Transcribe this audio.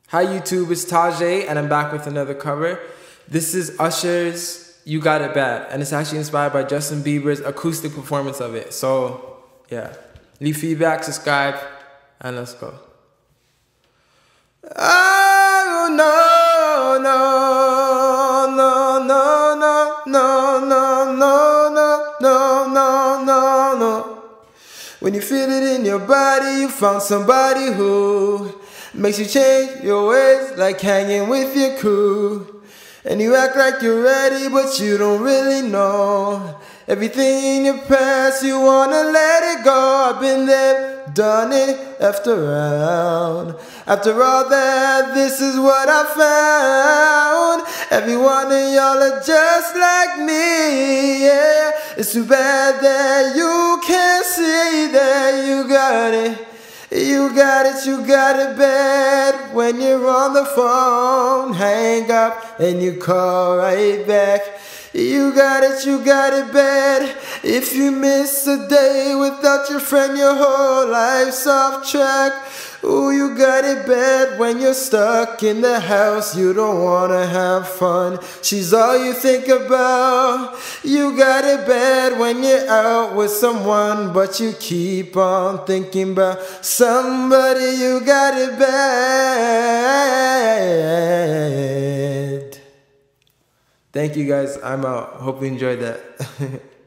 Hi YouTube, it's Tajay, and I'm back with another cover. This is Usher's You Got It Bad, and it's actually inspired by Justin Bieber's acoustic performance of it. So, yeah. Leave feedback, subscribe, and let's go. Oh, no, no, no, no, no, no, no, no, no, no, no, no. When you feel it in your body, you found somebody who makes you change your ways, like hanging with your crew. And you act like you're ready, but you don't really know. Everything in your past, you wanna let it go. I've been there, done it, after round. After all that, this is what I found. Every one of y'all are just like me, yeah. It's too bad that you can't see that you got it. You got it bad. When you're on the phone, hang up and you call right back. You got it bad. If you miss a day without your friend, your whole life's off track. Ooh, you got it bad when you're stuck in the house, you don't wanna have fun. She's all you think about. You got it bad when you're out with someone, but you keep on thinking about somebody. You got it bad. Thank you guys, I'm out. Hope you enjoyed that.